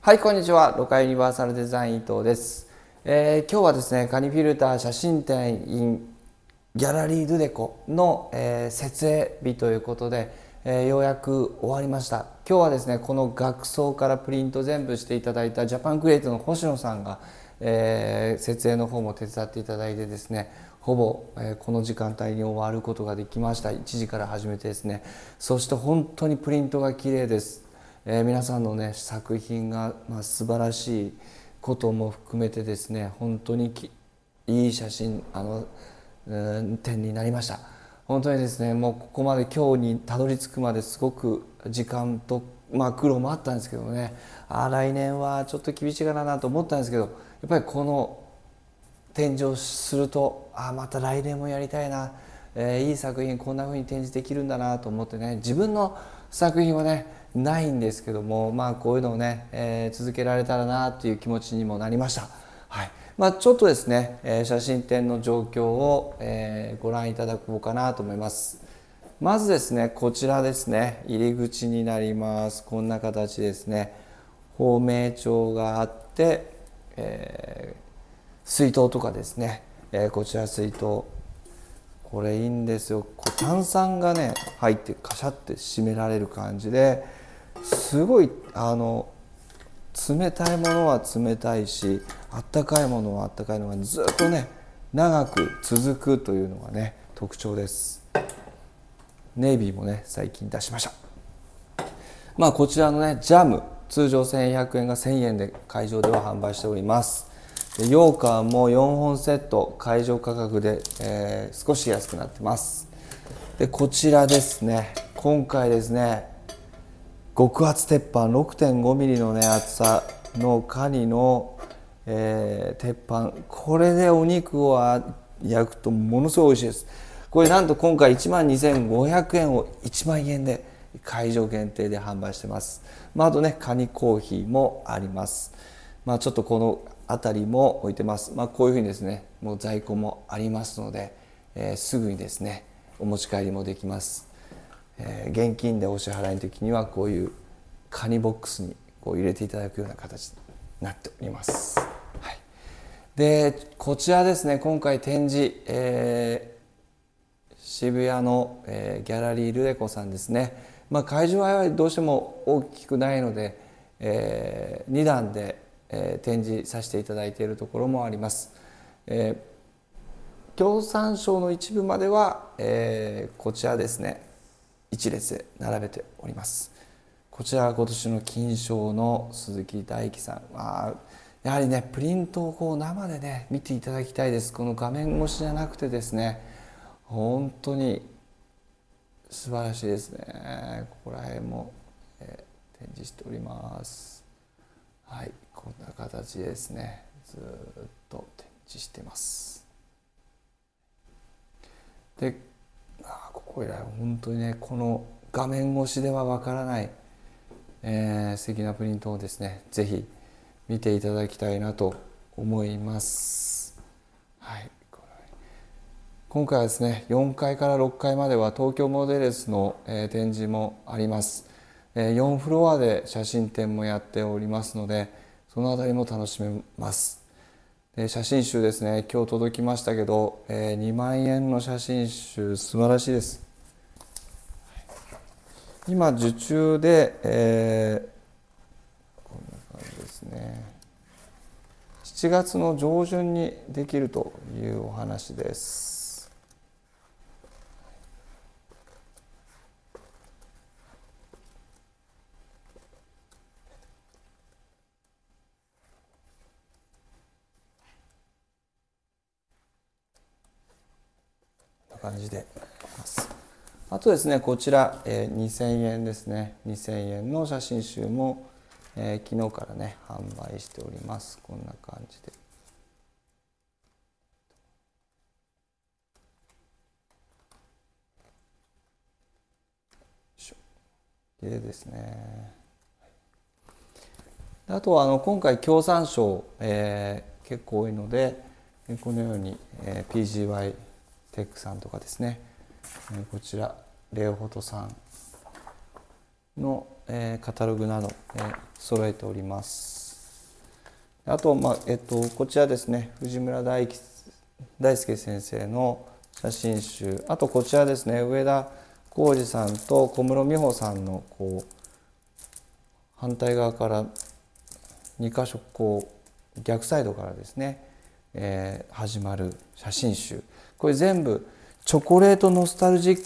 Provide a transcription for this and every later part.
はい、こんにちは。ロカユニバーサルデザイン伊藤です。今日はですね、カニフィルター写真展 in ギャラリードゥデコの、設営日ということで、ようやく終わりました。今日はですね、この額装からプリント全部していただいたジャパンクリエイトの星野さんが、設営の方も手伝っていただいてですね、ほぼ、この時間帯に終わることができました。1時から始めてですね、そして本当にプリントが綺麗です。皆さんのね作品が、素晴らしいことも含めてですね、本当にいい写真展になりました。本当にですね、もうここまで今日にたどり着くまですごく時間と、苦労もあったんですけどね、来年はちょっと厳しいかなと思ったんですけど、やっぱりこの展示をするとまた来年もやりたいな、いい作品こんな風に展示できるんだなと思ってね、自分の作品はねないんですけども、こういうのをね、続けられたらなという気持ちにもなりました。はい、ちょっとですね、写真展の状況を、ご覧いただこうかなと思います。まずですね、こちらですね、入り口になります。こんな形ですね。芳名帳があって、水筒とかですね、こちら水筒、これいいんですよ。炭酸がね入ってカシャって閉められる感じで、すごい冷たいものは冷たいし、あったかいものはあったかいのがずっとね長く続くというのがね特徴です。ネイビーもね最近出しました。こちらのねジャム、通常1100円が1000円で会場では販売しております。羊羹も4本セット会場価格で、少し安くなってます。でこちらですね、今回ですね極厚鉄板 6.5 ミリのね厚さのカニの、鉄板、これでお肉を焼くとものすごい美味しいです。これなんと今回12,500円を1万円で会場限定で販売してます。あとねカニコーヒーもあります。ちょっとこの辺りも置いてます。こういうふうにですねもう在庫もありますので、すぐにですねお持ち帰りもできます。現金でお支払いの時にはこういうカニボックスにこう入れていただくような形になっております。はい、でこちらですね、今回展示、渋谷の、ギャラリールデコさんですね。会場はやはりどうしても大きくないので、2段で、展示させていただいているところもあります。共産賞の一部までは、こちらですね一列で並べております。こちらは今年の金賞の鈴木大樹さん、やはりねプリントをこう生でね見ていただきたいです。この画面越しじゃなくてですね、本当に素晴らしいですね。ここら辺も、展示しております。はい、こんな形でですねずっと展示してます。でここ以来本当にねこの画面越しではわからない、素敵なプリントをですねぜひ見ていただきたいなと思います。はい、今回はですね4階から6階までは東京モデレスの、展示もあります。4フロアで写真展もやっておりますので、そのあたりも楽しめます。写真集ですね、今日届きましたけど、2万円の写真集素晴らしいです。今受注で、こんな感じですね。7月の上旬にできるというお話です。こんな感じでます。あとですね、こちら、2000円ですね。2000円の写真集も、昨日からね、販売しております。こんな感じで。綺麗ですね。あとは今回協賛賞、結構多いので、このように、PGY テックさんとかですね、こちらレオフォトさんのカタログなど、揃えております。あと、こちらですね、藤村大輔先生の写真集、あとこちらですね、上田浩二さんと小室美穂さんのこう反対側から2箇所こう逆サイドからですね、始まる写真集、これ全部チョコレートノスタルジ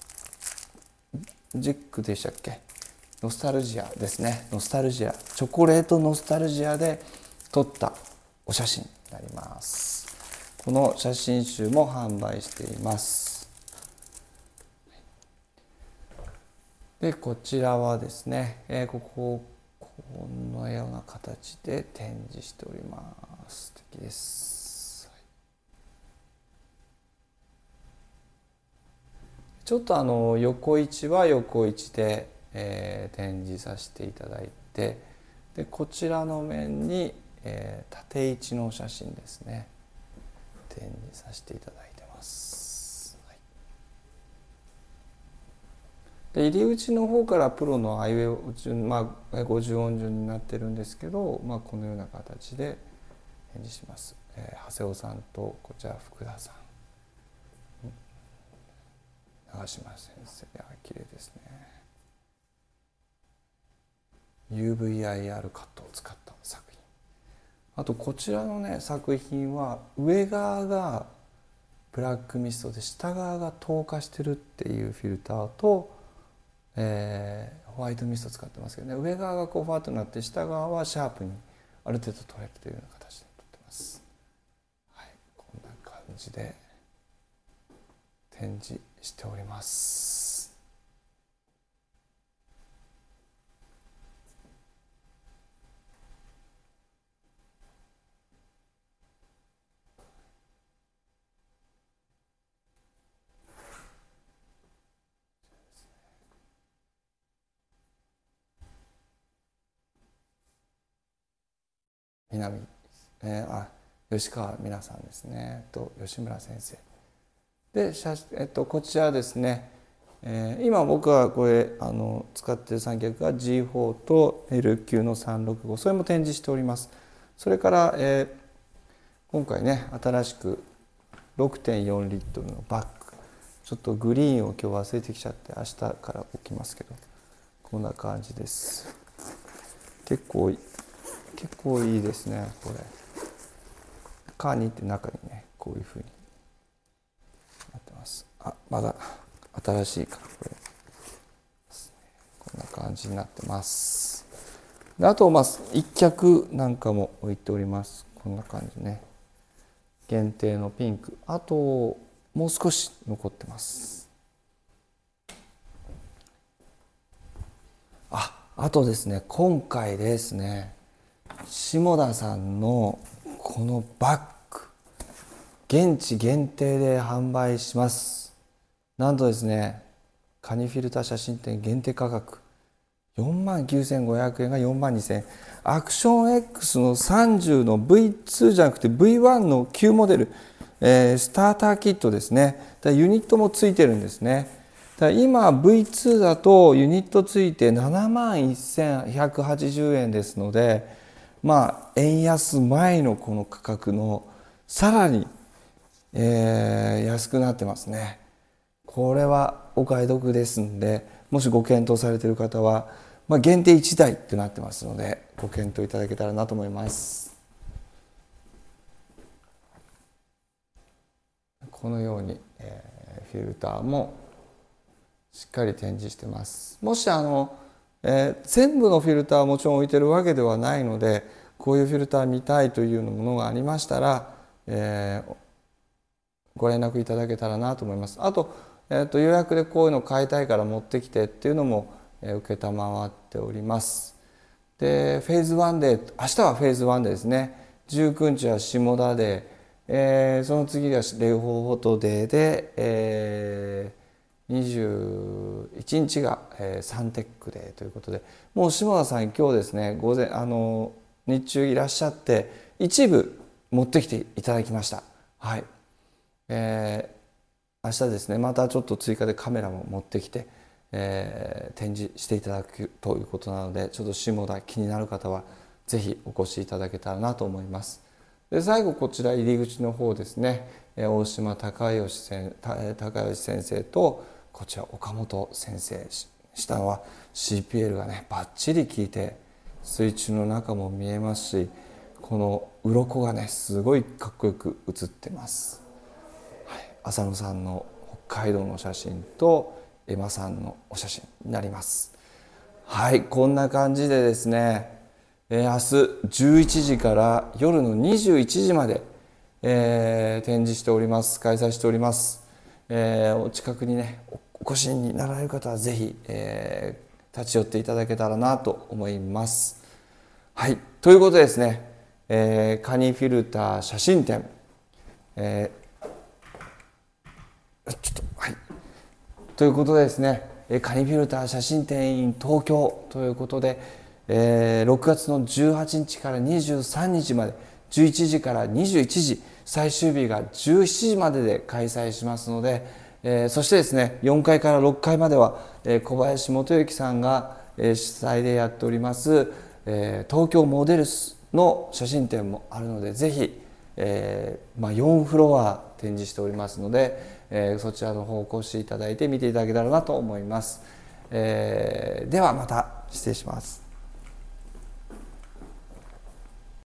ックでしたっけ、ノスタルジアですね、ノスタルジア、チョコレートノスタルジアで撮ったお写真になります。この写真集も販売しています。でこちらはですね、このような形で展示しております。素敵です。ちょっと横位置は横位置で、展示させていただいて、でこちらの面に、縦位置の写真ですね、展示させていただいてます。で入り口の方からプロのアイウェイ順、50音順になってるんですけど、このような形で展示します。長谷尾さんとこちら福田さん、長嶋先生、綺麗ですね。UVIR カットを使った作品。あとこちらのね作品は上側がブラックミストで下側が透過してるっていうフィルターと、ホワイトミスト使ってますけどね、上側がこうファーッとなって下側はシャープにある程度取れるというような形で撮ってます。こんな感じで展示しております。吉川美奈さんですねと吉村先生で、こちらですね、今僕はこれ使っている三脚が G4 と L9 の365、それも展示しております。それから、今回ね新しく 6.4 リットルのバッグ、ちょっとグリーンを今日忘れてきちゃって明日から置きますけど、こんな感じです。結構いいですね。これカーニーって中にねこういうふうになってます。まだ新しいからこれこんな感じになってます。であと一脚なんかも置いております。こんな感じね、限定のピンク、あともう少し残ってます。あとですね、今回ですね、下田さんのこのバッグ、現地限定で販売します。なんとですね、カニフィルター写真展限定価格49,500円が42,000円、アクション X の30の V2 じゃなくて V1 の旧モデル、スターターキットですね。ユニットもついてるんですね。今 V2 だとユニットついて71,180円ですので、円安前のこの価格のさらに、安くなってますね。これはお買い得ですんで、もしご検討されている方は、限定1台となってますのでご検討いただけたらなと思います。このように、フィルターもしっかり展示してます。もし全部のフィルターはもちろん置いてるわけではないので、こういうフィルター見たいというものがありましたら、ご連絡いただけたらなと思います。あと、予約でこういうの買いたいから持ってきてっていうのも、承っております。でフェーズ1で、明日はフェーズ1でですね、19日は下田で、その次がレオフォトデーで、21日が、サンテックデーということで、もう下田さん今日ですね、午前日中いらっしゃって一部持ってきていただきました。はい、明日ですね、またちょっと追加でカメラも持ってきて、 展示していただくということなので、ちょっと下田気になる方はぜひお越しいただけたらなと思います。で最後こちら入り口の方ですね、大島孝義先生とこちら岡本先生、下は CPL がねバッチリ効いて水中の中も見えますし、この鱗がねすごいかっこよく写ってます。はい、浅野さんの北海道の写真とエマさんのお写真になります。はい、こんな感じでですね、明日11時から夜の21時まで、展示しております。開催しております。お近くにねお越しになられる方はぜひ、立ち寄っていただけたらなと思います。はい、ということでですね、カニフィルター写真展、ということでですね、カニフィルター写真展 in 東京ということで、6月の18日から23日まで11時から21時、最終日が17時までで開催しますので、そしてですね4階から6階までは、小林元幸さんが、主催でやっております、東京モデルスの写真展もあるので、ぜひ、4フロア展示しておりますので、そちらの方お越しいただいて見ていただけたらなと思います。ではまた失礼します。